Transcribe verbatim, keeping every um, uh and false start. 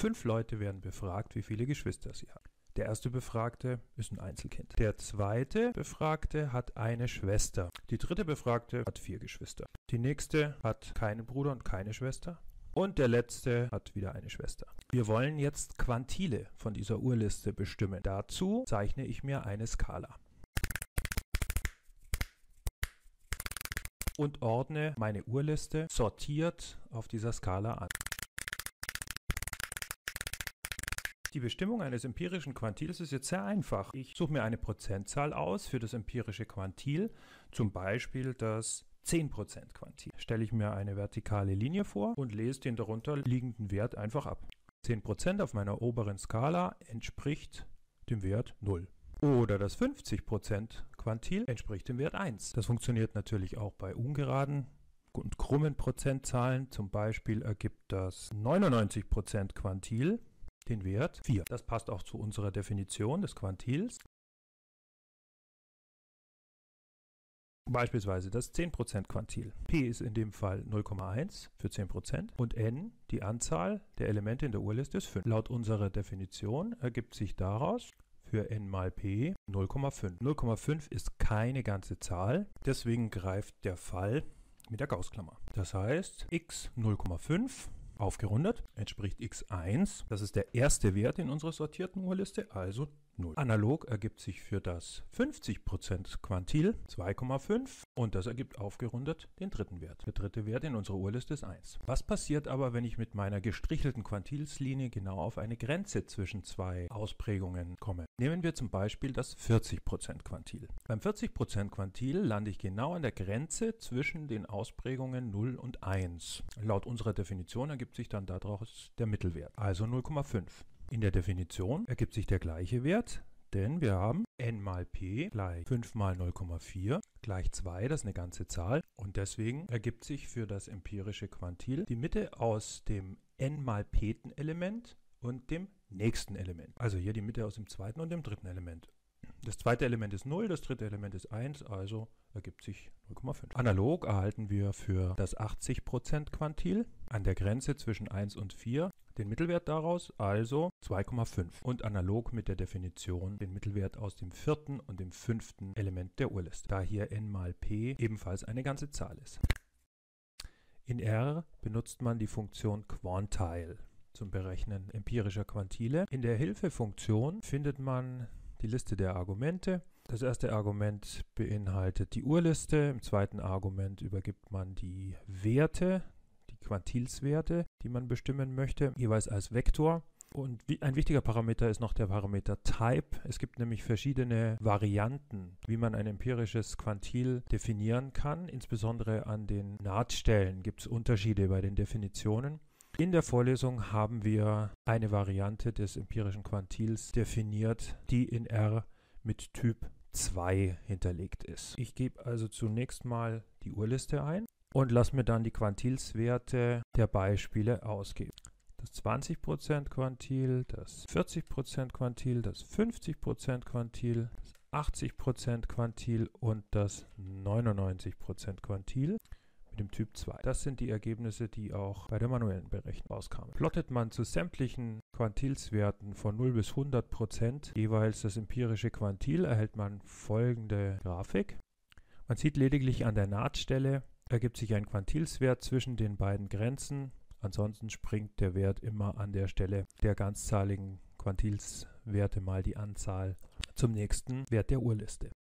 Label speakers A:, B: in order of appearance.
A: Fünf Leute werden befragt, wie viele Geschwister sie haben. Der erste Befragte ist ein Einzelkind. Der zweite Befragte hat eine Schwester. Die dritte Befragte hat vier Geschwister. Die nächste hat keinen Bruder und keine Schwester. Und der letzte hat wieder eine Schwester. Wir wollen jetzt Quantile von dieser Urliste bestimmen. Dazu zeichne ich mir eine Skala und ordne meine Urliste sortiert auf dieser Skala an. Die Bestimmung eines empirischen Quantils ist jetzt sehr einfach. Ich suche mir eine Prozentzahl aus für das empirische Quantil, zum Beispiel das zehn Prozent Quantil. Stelle ich mir eine vertikale Linie vor und lese den darunter liegenden Wert einfach ab. zehn Prozent auf meiner oberen Skala entspricht dem Wert null. Oder das fünfzig Prozent Quantil entspricht dem Wert eins. Das funktioniert natürlich auch bei ungeraden und krummen Prozentzahlen. Zum Beispiel ergibt das neunundneunzig Prozent Quantil den Wert vier. Das passt auch zu unserer Definition des Quantils. Beispielsweise das zehn Prozent Quantil. P ist in dem Fall null Komma eins für zehn Prozent und n, die Anzahl der Elemente in der Urliste, ist fünf. Laut unserer Definition ergibt sich daraus für n mal p null Komma fünf. null Komma fünf ist keine ganze Zahl, deswegen greift der Fall mit der Gaußklammer. Das heißt, x null Komma fünf aufgerundet entspricht x eins. Das ist der erste Wert in unserer sortierten Urliste, also null. Analog ergibt sich für das fünfzig Prozent Quantil zwei Komma fünf und das ergibt aufgerundet den dritten Wert. Der dritte Wert in unserer Urliste ist eins. Was passiert aber, wenn ich mit meiner gestrichelten Quantilslinie genau auf eine Grenze zwischen zwei Ausprägungen komme? Nehmen wir zum Beispiel das vierzig Prozent Quantil. Beim vierzig Prozent Quantil lande ich genau an der Grenze zwischen den Ausprägungen null und eins. Laut unserer Definition ergibt sich dann daraus der Mittelwert, also null Komma fünf. In der Definition ergibt sich der gleiche Wert, denn wir haben n mal p gleich fünf mal null Komma vier gleich zwei, das ist eine ganze Zahl. Und deswegen ergibt sich für das empirische Quantil die Mitte aus dem n mal p-ten Element und dem nächsten Element. Also hier die Mitte aus dem zweiten und dem dritten Element. Das zweite Element ist null, das dritte Element ist eins, also ergibt sich null Komma fünf. Analog erhalten wir für das achtzig Prozent Quantil an der Grenze zwischen eins und vier den Mittelwert daraus, also zwei Komma fünf. Und analog mit der Definition den Mittelwert aus dem vierten und dem fünften Element der Urliste, da hier n mal p ebenfalls eine ganze Zahl ist. In R benutzt man die Funktion Quantile zum Berechnen empirischer Quantile. In der Hilfefunktion findet man die Liste der Argumente. Das erste Argument beinhaltet die Urliste, im zweiten Argument übergibt man die Werte, die Quantilswerte, die man bestimmen möchte, jeweils als Vektor. Und ein wichtiger Parameter ist noch der Parameter Type. Es gibt nämlich verschiedene Varianten, wie man ein empirisches Quantil definieren kann. Insbesondere an den Nahtstellen gibt es Unterschiede bei den Definitionen. In der Vorlesung haben wir eine Variante des empirischen Quantils definiert, die in R mit Typ zwei hinterlegt ist. Ich gebe also zunächst mal die Urliste ein und lasse mir dann die Quantilswerte der Beispiele ausgeben. Das zwanzig Prozent Quantil, das vierzig Prozent Quantil, das fünfzig Prozent Quantil, das achtzig Prozent Quantil und das neunundneunzig Prozent Quantil mit dem Typ zwei. Das sind die Ergebnisse, die auch bei der manuellen Berechnung rauskamen. Plottet man zu sämtlichen Quantilswerten von null bis hundert Prozent jeweils das empirische Quantil, erhält man folgende Grafik. Man sieht lediglich an der Nahtstelle ergibt sich ein Quantilswert zwischen den beiden Grenzen. Ansonsten springt der Wert immer an der Stelle der ganzzahligen Quantilswerte mal die Anzahl zum nächsten Wert der Urliste.